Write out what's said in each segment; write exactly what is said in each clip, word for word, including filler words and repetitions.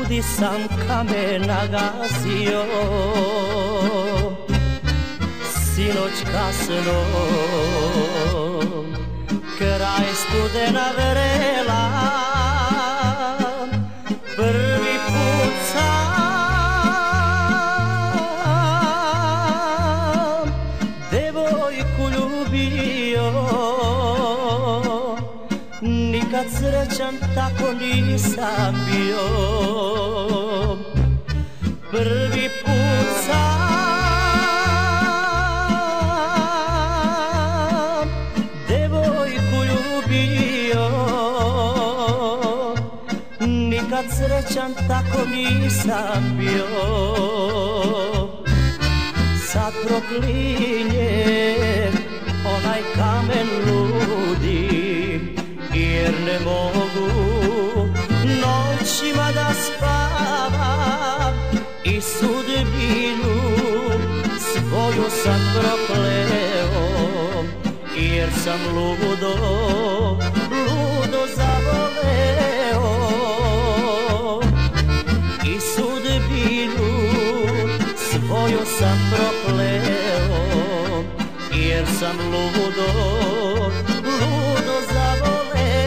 grudi sam kamen nagazio, sinoć kasno, kraj studena vrela, prvi put sam devojku ljubio. Nikad srećan tako nisam bio, prvi put sam devojku ljubio. Nikad srećan tako nisam bio. Sad proklinjem onaj kamen ludi, jer ne mogu noćima da spavam i sudbinu svoju sad prokleo, jer sam ludo, ludo zavoleo. I sudbinu svoju sam prokleo, jer sam ludo, ludo zavoleo.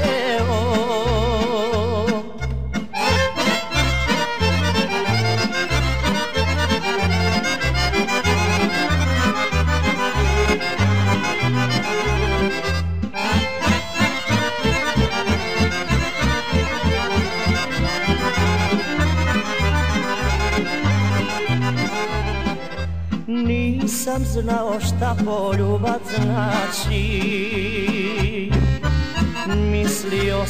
Nisam znao šta poljubac znači, mislio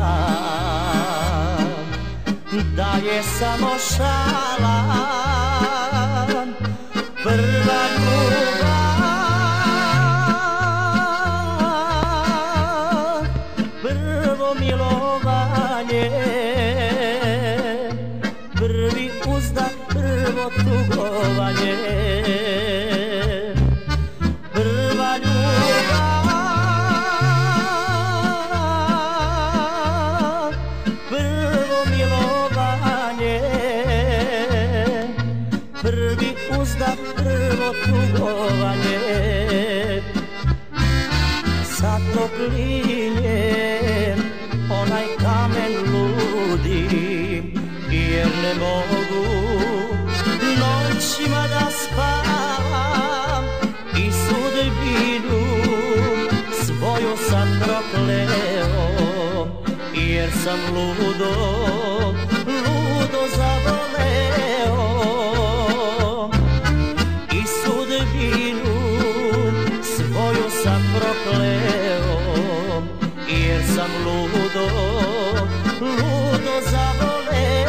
sam da je samo šala. Prva ljubav, prvo milovanje, prvi uzdah, prvo tugovanje. Prva ljubav, prvo milovanje, prvi uzdah, prvo tugovanje. Sad proklinjem onaj kamen ludi, jer ne mogu noćima da spavam i sudbinu svoju sad prokleo, jer sam ludo, ludo zavoleo. I sudbinu svoju sam prokleo, jer sam ludo, ludo zavoleo.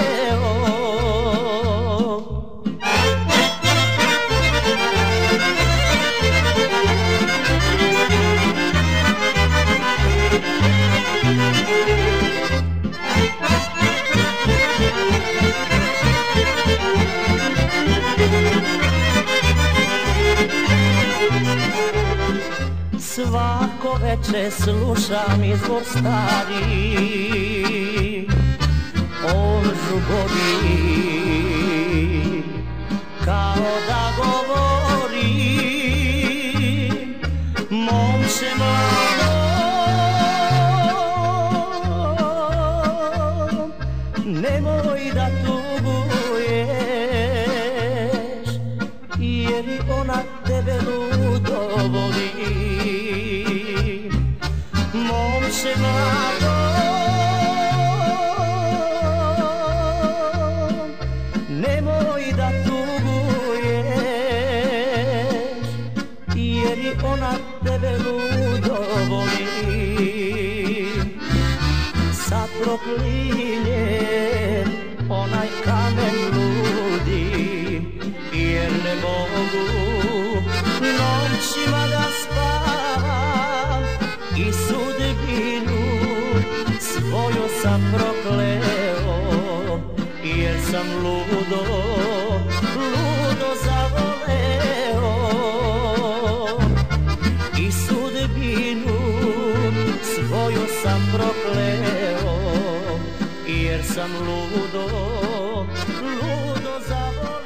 Svako veče slušam izbor stari, on žubovi kao da govori: momče mlado, nemoj da tuguješ, jer i ona tebe ludo voli. Momče mlado, nemoj da tuguješ, jer i ona tebe ludo voli. Sad proklinjem onaj kamen ludi, jer ne mogu noćima da spavam i sudbinu svoju sam prokleo, jer sam ludo, ludo zavoleo. I sudbinu svoju sam prokleo, jer sam ludo, ludo zavolim.